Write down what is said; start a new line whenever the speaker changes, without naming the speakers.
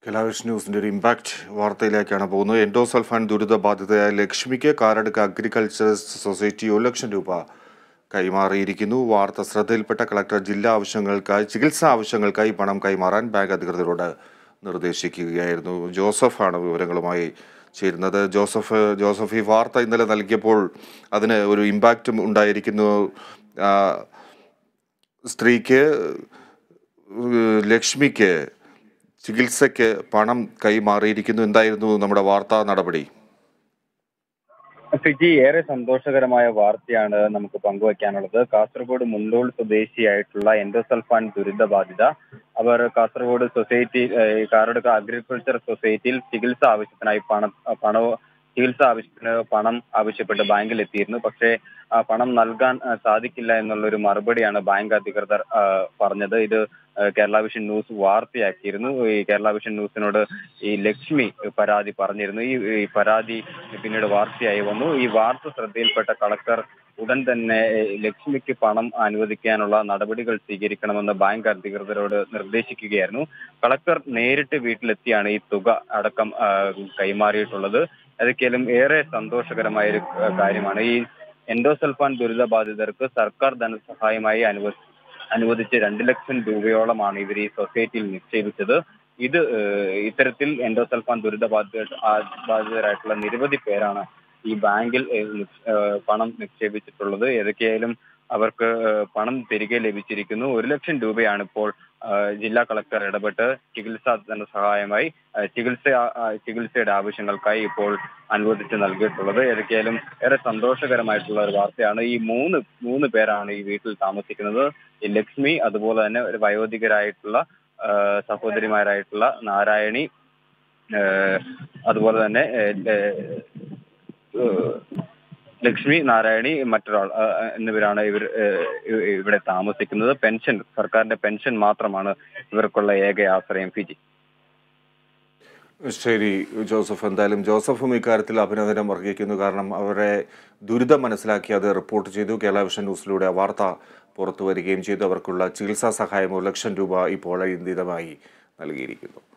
കലാവിഷൻ ന്യൂസിന്റെ ഒരു ഇമ്പാക്ട് വാർത്തയിലേക്കാണ് പോകുന്നത്. എൻഡോസൾഫാൻ ദുരിതബാധിതയായ ലക്ഷ്മിക്ക് കാരടുക്ക അഗ്രികൾച്ചർ സൊസൈറ്റി 1 ലക്ഷം രൂപ കൈമാറിയിരിക്കുന്നു. വാർത്ത ശ്രദ്ധയിൽപ്പെട്ട കളക്ടർ ചികിത്സാ ആവശ്യങ്ങൾക്കായി പണം കൈമാറാൻ ബാങ്ക് അധികൃതരോട് നിർദ്ദേശിക്കുകയായിരുന്നു. ജോസഫാണ് വിവരങ്ങളുമായി ചേരുന്നത്. ജോസഫ്, ഈ വാർത്ത ഇന്നലെ നൽകിയപ്പോൾ അതിന് ഒരു ഇമ്പാക്റ്റും ഉണ്ടായിരിക്കുന്നു. സ്ത്രീക്ക്, ലക്ഷ്മിക്ക് ചികിത്സയ്ക്ക് പണം കൈമാറിയിരിക്കുന്നു. എന്തായിരുന്നു നമ്മുടെ വാർത്താ നടപടി?
ഫിജി, ഏറെ സന്തോഷകരമായ വാർത്തയാണ് നമുക്ക് പങ്കുവയ്ക്കാനുള്ളത്. കാസർഗോഡ് മുണ്ടോൾ സ്വദേശിയായിട്ടുള്ള എൻഡോസൾഫാൻ ദുരിതബാധിത അവർ കാസർഗോഡ് കാരടുക്ക അഗ്രികൾച്ചർ സൊസൈറ്റിയിൽ ചികിത്സാ ആവശ്യത്തിന് പണം ആവശ്യപ്പെട്ട് ബാങ്കിൽ എത്തിയിരുന്നു. പക്ഷേ പണം നൽകാൻ സാധിക്കില്ല എന്നുള്ളൊരു മറുപടിയാണ് ബാങ്ക് അധികൃതർ പറഞ്ഞത്. ഇത് കേരള വിഷൻ ന്യൂസ് വാർത്തയാക്കിയിരുന്നു. ഈ കേരള വിഷൻ ന്യൂസിനോട് ഈ ലക്ഷ്മി പരാതി പറഞ്ഞിരുന്നു. ഈ പരാതി പിന്നീട് വാർത്തയായി വന്നു. ഈ വാർത്ത ശ്രദ്ധയിൽപ്പെട്ട കളക്ടർ ഉടൻ തന്നെ ലക്ഷ്മിക്ക് പണം അനുവദിക്കാനുള്ള നടപടികൾ സ്വീകരിക്കണമെന്ന് ബാങ്ക് അധികൃതരോട് നിർദ്ദേശിക്കുകയായിരുന്നു. കളക്ടർ നേരിട്ട് വീട്ടിലെത്തിയാണ് ഈ തുക അടക്കം കൈമാറിയിട്ടുള്ളത്. അതൊക്കെയാലും ഏറെ സന്തോഷകരമായ ഒരു കാര്യമാണ്. ഈ എൻഡോസൾഫാൻ ദുരിതബാധിതർക്ക് സർക്കാർ ധനസഹായമായി അനുവദിച്ച് 2 ലക്ഷം രൂപയോളമാണ് ഇവർ ഈ സൊസൈറ്റിയിൽ നിക്ഷേപിച്ചത്. ഇത്തരത്തിൽ എൻഡോസൾഫാൻ ബാധിതരായിട്ടുള്ള നിരവധി പേരാണ് ഈ ബാങ്കിൽ പണം നിക്ഷേപിച്ചിട്ടുള്ളത്. ഏതൊക്കെയായാലും അവർക്ക് പണം തിരികെ ലഭിച്ചിരിക്കുന്നു. 1 ലക്ഷം രൂപയാണ് ഇപ്പോൾ ജില്ലാ കളക്ടർ ഇടപെട്ട് ചികിത്സാ ധനസഹായമായി ചികിത്സയുടെ ആവശ്യങ്ങൾക്കായി ഇപ്പോൾ അനുവദിച്ച് നൽകിയിട്ടുള്ളത്. ഏതൊക്കെയായാലും ഏറെ സന്തോഷകരമായിട്ടുള്ള ഒരു വാർത്തയാണ്. ഈ മൂന്ന് പേരാണ് ഈ വീട്ടിൽ താമസിക്കുന്നത്. ഈ ലക്ഷ്മി, അതുപോലെ തന്നെ ഒരു വയോധികരായിട്ടുള്ള സഹോദരിമാരായിട്ടുള്ള നാരായണി, അതുപോലെ തന്നെ ലക്ഷ്മി, നാരായണി, മറ്റൊരാൾ എന്നിവരാണ് ഇവിടെ താമസിക്കുന്നത്. സർക്കാരിന്റെ പെൻഷൻ മാത്രമാണ് ഇവർക്കുള്ള ഏക ആശ്രയം. ഫിജി.
ശരി ജോസഫ്, എന്തായാലും ജോസഫും ഇക്കാര്യത്തിൽ അഭിനന്ദനം അർഹിക്കുന്നു. കാരണം അവരെ ദുരിതം മനസ്സിലാക്കി അത് റിപ്പോർട്ട് ചെയ്തു. കേരള വിഷൻ ന്യൂസിലൂടെ ആ വാർത്ത പുറത്തു വരികയും ചെയ്തു. അവർക്കുള്ള ചികിത്സാ സഹായം 1 ലക്ഷം രൂപ ഇപ്പോൾ അടിയന്തരമായി നൽകിയിരിക്കുന്നു.